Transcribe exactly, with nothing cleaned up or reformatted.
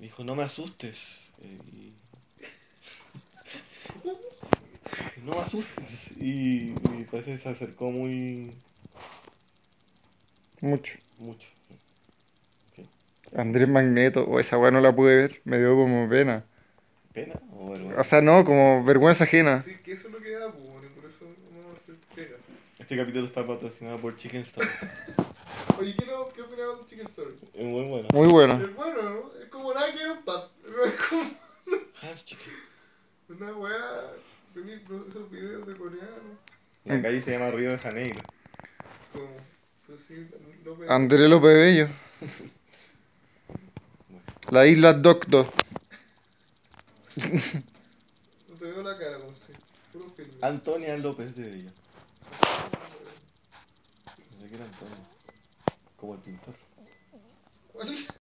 Me dijo, no me asustes. eh, y... no me asustes. Y, y parece que se acercó muy... Mucho. mucho. Sí. Andrés Magneto, o esa weá no la pude ver, me dio como pena. ¿Pena o O vergüenza? sea, no, como vergüenza ajena. Sí, que eso es lo que da, pues, bueno, y por eso uno se pega. Este capítulo está patrocinado por Chicken Story. Oye, ¿qué, no, ¿qué opinaba de Chicken Story? Es muy bueno. Muy bueno. Es bueno, ¿no? Es como nada que era un pub. No es como Hans Chicken. una weá. Tenés esos videos de coreano. La calle se llama Río de Janeiro. Como, pues sí, López. Andrés López Bello. La isla Doctor. No te veo la cara, como si. Puro filme. Antonia López de Bello. No sé qué era Antonio. Como el pintor. ¿Cuál?